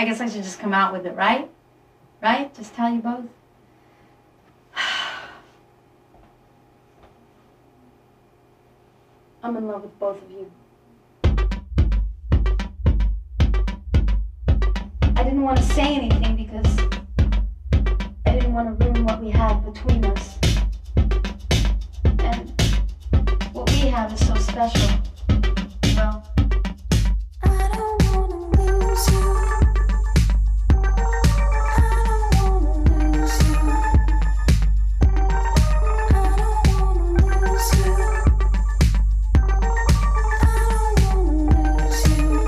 I guess I should just come out with it, right? Right? Just tell you both. I'm in love with both of you. I didn't want to say anything because I didn't want to ruin what we had between us. And what we have is so special. Well, I don't want to lose you. I don't want to lose you. I don't want to lose you. I don't want to lose you.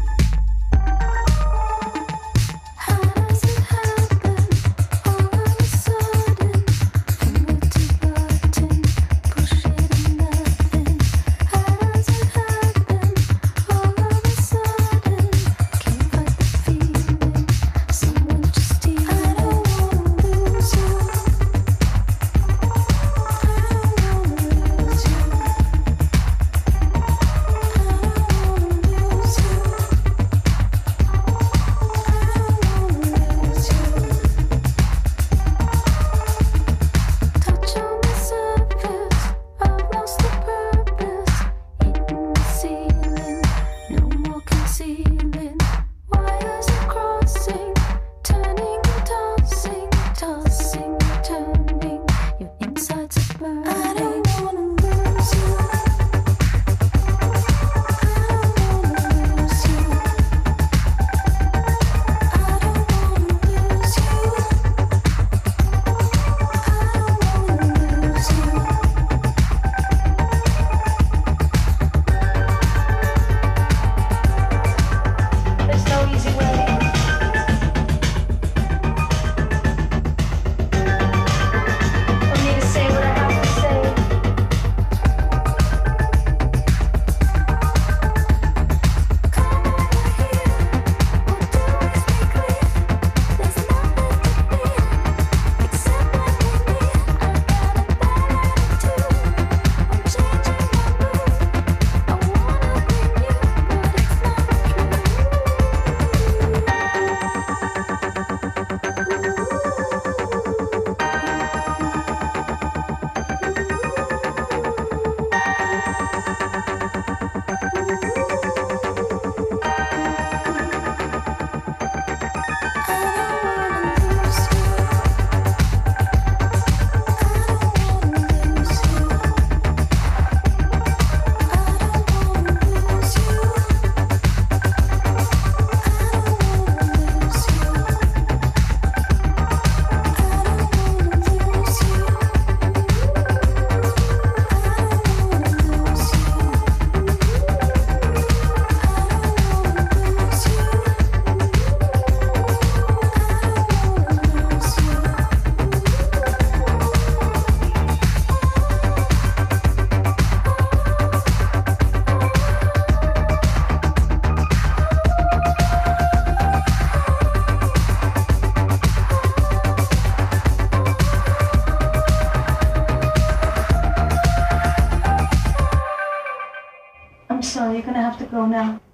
How does it happen all of a sudden? Finger to button, push it and nothing. How does it happen all of a sudden? Can't fight the feeling, someone just stealing. I don't wanna lose you. I don't wanna lose you. I don't wanna lose you. Touch on the surface, I've lost the purpose. Hitting the ceiling, no more concealing. Wires are crossing, turning and tossing, tossing and turning. Your insides are burning. I don't wanna lose you. I don't wanna lose you. I don't wanna lose you. There's no easy way. For me to say what I have to say. Come over here, what do we stay clear? There's nothing to fear, except when we're near. I got a bad attitude, I'm changing my mood. I wanna bring you, but it's not I'm sorry, you're gonna have to go now.